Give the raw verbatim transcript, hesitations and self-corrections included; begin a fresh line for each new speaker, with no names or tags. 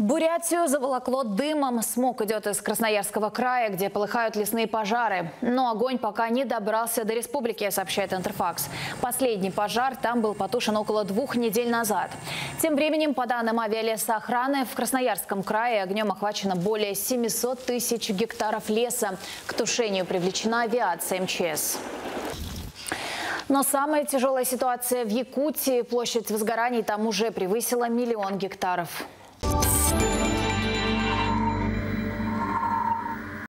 Бурятию заволокло дымом. Смог идет из Красноярского края, где полыхают лесные пожары. Но огонь пока не добрался до республики, сообщает Интерфакс. Последний пожар там был потушен около двух недель назад. Тем временем, по данным авиалесоохраны, в Красноярском крае огнем охвачено более семисот тысяч гектаров леса. К тушению привлечена авиация эм че эс. Но самая тяжелая ситуация в Якутии. Площадь возгораний там уже превысила миллион гектаров.